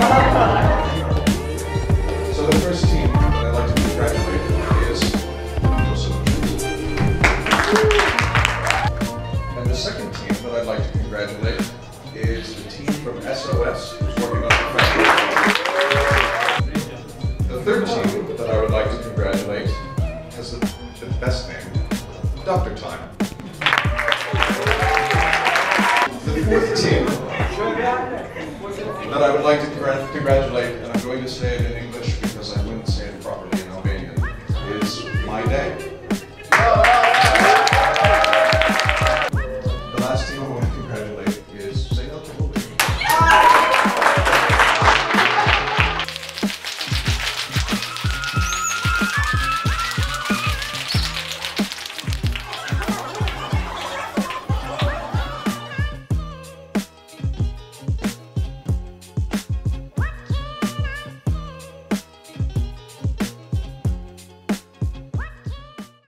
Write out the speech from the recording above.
So the first team that I'd like to congratulate is Kosovo. And the second team that I'd like to congratulate is the team from SOS who's working on the front. The third team that I would like to congratulate has the best name, Dr. Time. The fourth team that I would like to congratulate, and I'm going to say it in English because I wouldn't say it properly in Albanian, is My Day.